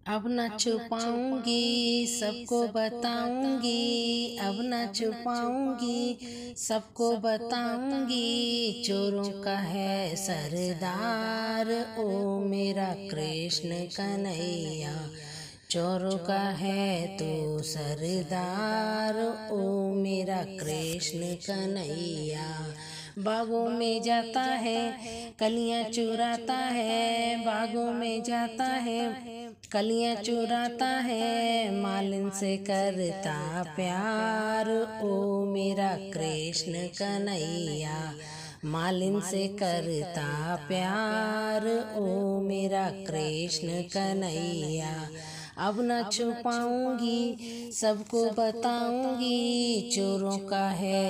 अब न छुपाऊंगी, सबको बताऊंगी। अब न छुपाऊंगी, सबको बताऊंगी। चोरों का है सरदार, ओ मेरा कृष्ण कन्हैया। चोरों का है तो सरदार, ओ मेरा कृष्ण कन्हैया। बागों में जाता है, कलियां चुराता है। बागों में जाता है, कलियां चुराता है। मालिन से करता प्यार, ओ मेरा कृष्ण कन्हैया। मालिन से करता प्यार, ओ मेरा कृष्ण कन्हैया। अब न छुपाऊंगी, सबको बताऊंगी। चोरों का है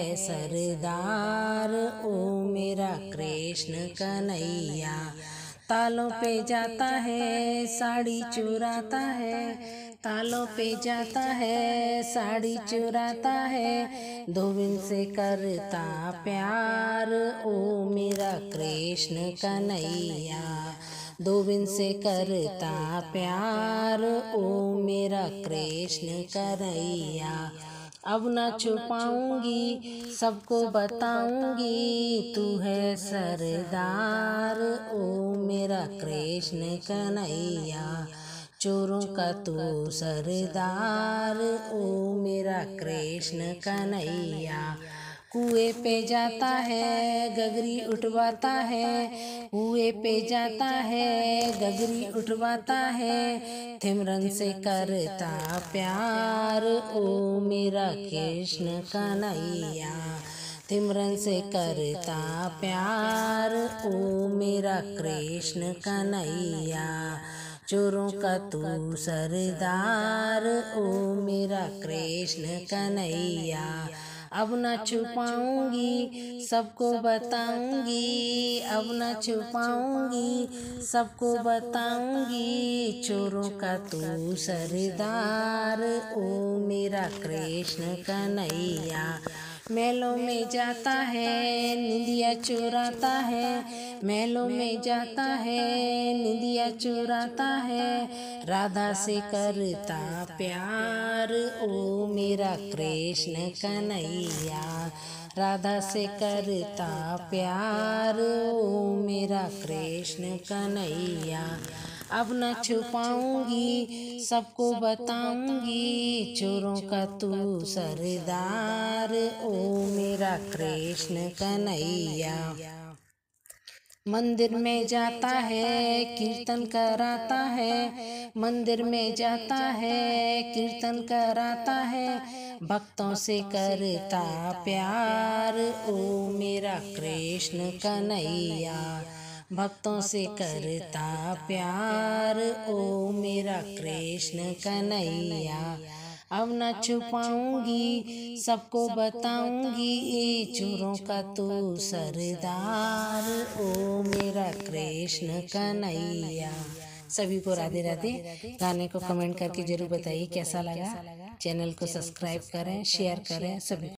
सरदार, ओ मेरा कृष्ण कन्हैया। तालों पे जाता है, साड़ी चुराता है। तालों पे जाता है, साड़ी चुराता है। धोबिन से करता प्यार, ओ मेरा कृष्ण कन्हैया। धोबिन से करता प्यार, ओ मेरा कृष्ण कन्हैया। अब न छुपाऊंगी, सबको बताऊंगी। तू है सरदार, ओ मेरा कृष्ण कन्हैया। चोरों का तू सरदार, ओ मेरा कृष्ण कन्हैया। कुएं पे जाता है, गगरी उठवाता है। कुएं पे जाता है, गगरी उठवाता है। थिमरन से करता प्यार, ओ मेरा कृष्ण कन्हैया। थिमरन से करता प्यार, ओ मेरा कृष्ण कन्हैया। चोरों का तू सरदार, ओ मेरा कृष्ण कन्हैया। अब न छुपाऊंगी, सबको बताऊंगी। अब न छुपाऊंगी, सबको बताऊंगी। चोरों का तू सरदार, ओ मेरा कृष्ण कन्हैया। मेलों में जाता है, निंदिया चुराता है। मेलों में जाता है, निंदिया चुराता है। राधा से करता प्यार, ओ मेरा कृष्ण कन्हैया। राधा से करता प्यार, ओ मेरा कृष्ण कन्हैया। अब न छुपाऊंगी, सबको बताऊंगी। चोरों का तू सरदार, ओ मेरा कृष्ण कन्हैया। मंदिर में जाता है, कीर्तन कराता है। मंदिर में जाता है, कीर्तन कराता है। भक्तों से करता प्यार, ओ मेरा कृष्ण कन्हैया। भक्तों से करता प्यार, ओ मेरा कृष्ण कन्हैया। अब न छुपाऊंगी, सबको बताऊंगी। चोरों का तू सरदार, ओ मेरा कृष्ण कन्हैया। सभी को राधे राधे। गाने को कमेंट करके जरूर बताइए कैसा लगा। चैनल को सब्सक्राइब करें, शेयर करें सभी।